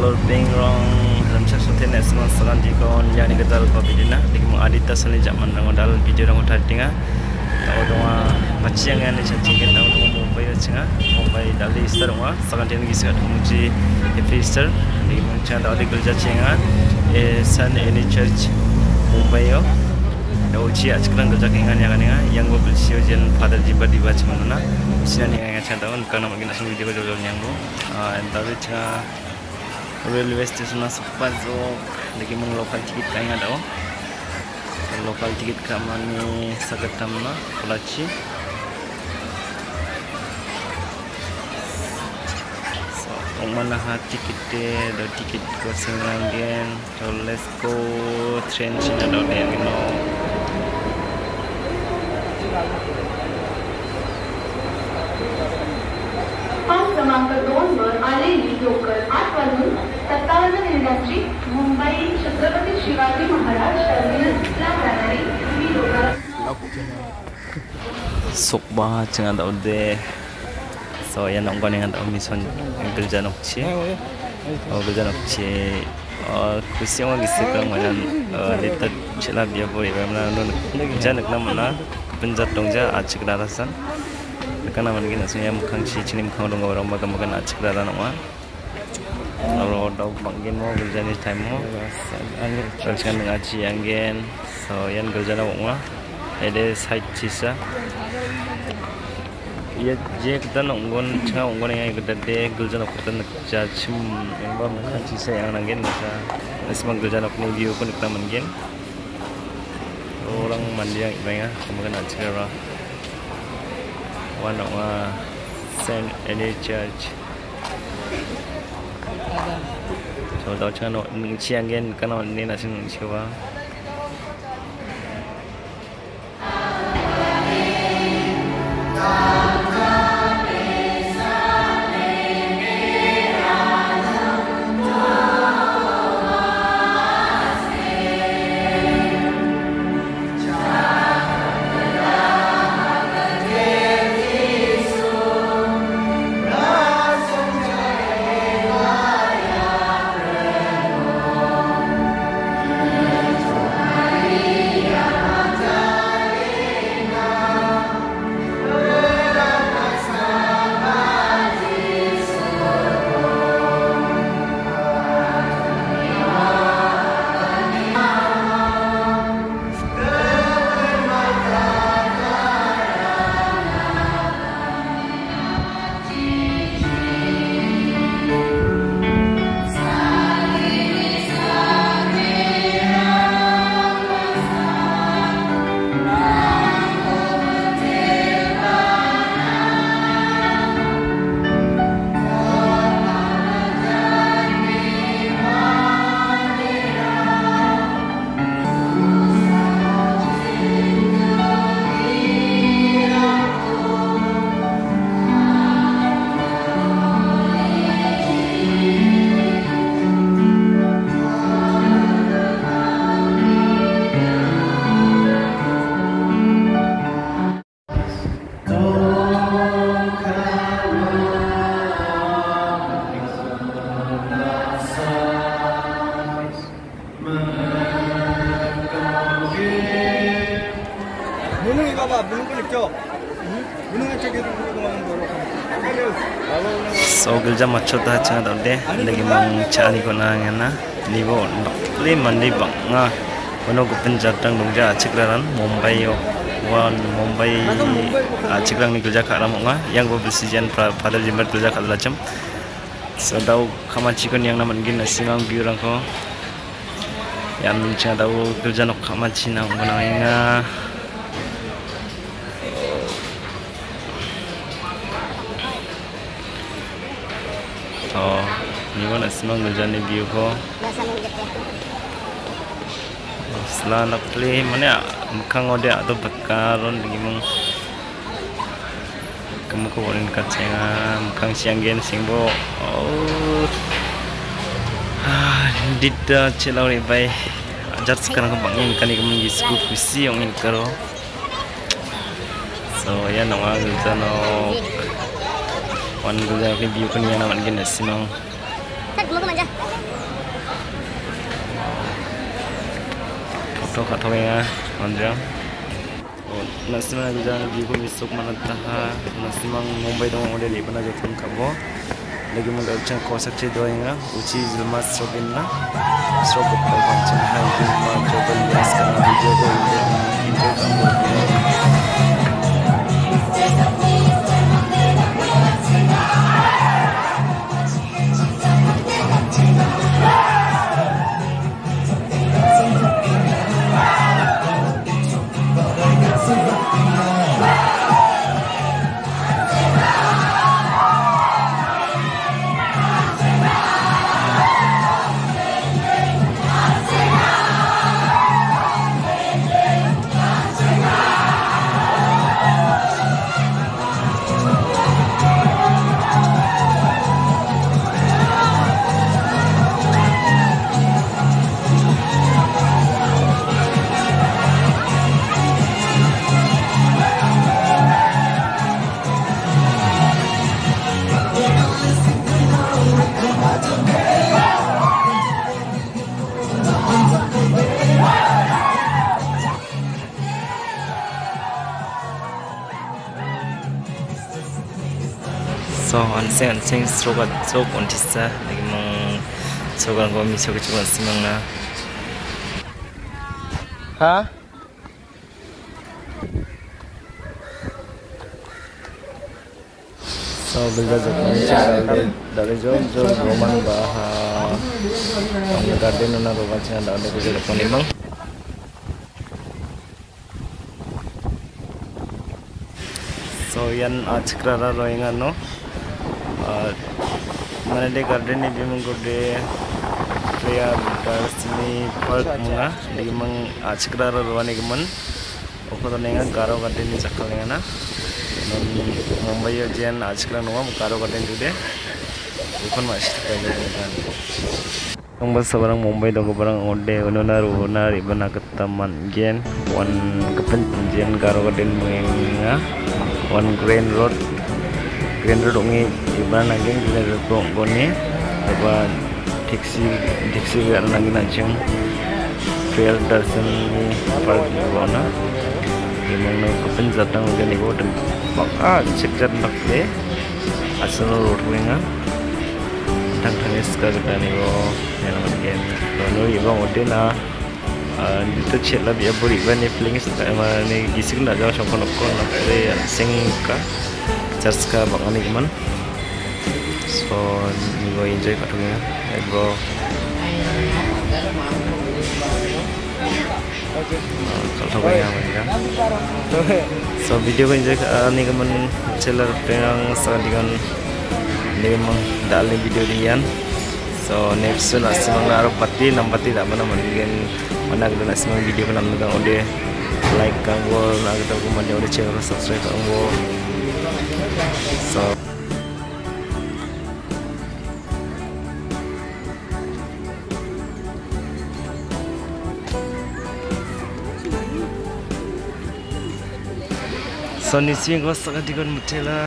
color pink rong dalam sesuatu yang semua sekarang di kawan yang ni kita lupa bidina di kamu adita seni zaman orang dal video orang udah tinggal tahu doa macam yang ni cacing tahu doa Mumbai cengah Mumbai dali Easter orang sekarang dia ni kisah muji Happy Easter di macam tahu di gereja cengah Sun Any Church Mumbai yo tahu cia sekarang gereja kengan yang gua beli jen Father Jibat di baca mana sini yang macam tahu karena mungkin asal video jauh yang gua tapi cengah railway station super zok lagi meng local tiket kaya ada oh local tiket kamani sagatam na Karachi so mana ha tiket do tiket ko singangen so let's go train sina do ne you know क्रमांक 2 वर आलेली लोकल 8 वाजून 57 मिनिटांची मुंबई छत्रपती शिवाजी महाराज टर्मिनसला जाणारी ही local sokba cenga da ude so ya nong koning da mission gerja nokchi gerja nokchi kusiang lagi sekarang macam lihat cila biar boleh mana non gerja nak nama penjat dongja acik darasan karena mungkin aslinya mukang si cini mukang dong orang makan acik darah nama kalau dah mungkin mau kerja ni time mau kerja dengan aci angin so yang kerja nama ada side cisa ya je kita nonggon cakap nonggon yang kita deh kerja nak kita nak kerja cim yang bawa mukang cisa yang angin masa semua kerja nak ni view pun kita mungkin orang mandi yang ibadah makan acik darah one of Saint Any Church. So tao cakap nak siang kan kalau ni nasi siapa? So gerja macam dah cakap dah deh, lagi mang cari kona ngana, libo le mandi bang ngah, kono gupen jatang dongja acikran Mumbai yo, wan Mumbai acikran ni gerja kat ramong ngah, yang gua bersijan pada jembat gerja kat lacem, so tahu kamacikon yang nama gin singang biurang ko, yang cakap tahu gerja nok kamacina kona ngah. Oh, ni mana semua kerja ni view ko. Setelah nak play mana mukang ode atau bekaron lagi mung. Kamu ko boleh kacengan mukang siang gen singbo. Oh, dida celau ni bay. Ajar sekarang kebangin kan ni kamu gisku kusi yang ini karo. So ya nama kerja no. Wan gula ke view kan yang nama gini sinong Cek belum aja. Foto kat ya, panjang. Nasi mana jangan biku misuk mana taha nasi mang Mumbai dong udah di mana jatuh kabo. Lagi mau cang kosak cedok ya, uci jelma strokin na, strok panjang hai jelma coba lihat sekarang video ko enjoy kamu. So anseng stroke ontisa lagi mang sogan ko mi soga cuman simang na. Ha? So bilda jok dari jom roman baha ang garden na roman siya ada ko jok panimang. So yan achkrara roinga no. Mana de garden ni bimang gode Priya Darsini Park munga di mang achkrara roane geman okoto nenga garo garden ni chakal nenga na non Mumbai jen achkra nuwa garo garden jude ukon mas pele kan nong sebarang Mumbai dogo barang ode unar ibana ketaman gen wan kepen jen garo garden munga wan Grand Road ongi iban naging Grand Road goni apa taxi gar nagi nachem Priya Darsini Park gona imang no kapen zatang gani go dem baka cekjar nakle asal road wenga tang tangis ka gani go yana gen no ibang odena itu chat labi aburi bani flings ni gisik na jaw shokon ko na re singka church ka bangani man so ni go enjoy katunya go kalau ya so video ko enjoy ni man channel penang sa digan ni man dal ni video diyan so next na simang na pati nampati da mana manggen mana guna simang video kan nagang ode like kang go na gata ko man ode channel subscribe kang go so so ni swing ko sa digan mutela